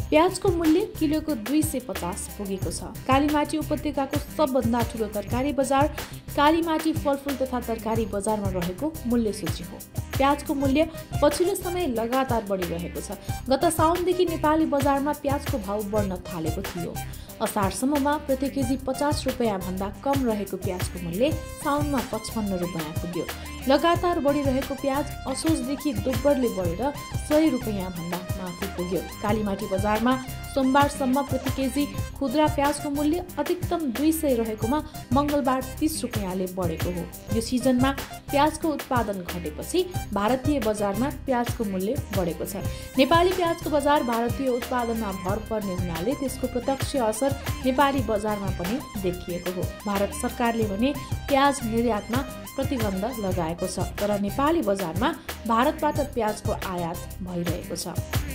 प्याजको मूल्य किलोको 250 पुगेको छ। कालीमाटी उपत्यकाको सबभन्दा ठूलो तरकारी बजार कालीमाटी फलफुल तथा तरकारी बजारमा रहेको मूल्य सूची हो। प्याजको मूल्य पछिल्लो समय लगातार बढिरहेको छ। गत साउनदेखि नेपाली बजारमा प्याजको भाव बढ्न थालेको थियो। असारसम्ममा प्रति केजी 50 रुपैयाँ भन्दा कम रहेको प्याजको मूल्य साउनमा 55 रुपैयाँ पुग्यो। लगातार बढिरहेको प्याज असोजदेखि दोब्बरले बढेर 100 रुपैयाँ भन्दा माथि पुग्यो। कालीमाटी बजारमा सोमबारसम्म प्रति केजी खुद्रा प्याजको मूल्य अधिकतम 200 रहेकोमा मङ्गलबार 30 रुपैयाँले बढेको हो। यो सिजनमा प्याजको उत्पादन घटेपछि भारतीय बजारमा प्याजको मूल्य बढेको छ। नेपाली प्याजको बजार भारतीय उत्पादनमा भर पर्ने हुनाले त्यसको प्रत्यक्ष असर नेपाली बजारमा पनि देखिएको हो। भारत सरकारले भने प्याज निर्यातमा प्रतिबन्ध लगाएको छ, तर नेपाली बजारमा भारतबाट प्याजको आयात भइरहेको छ।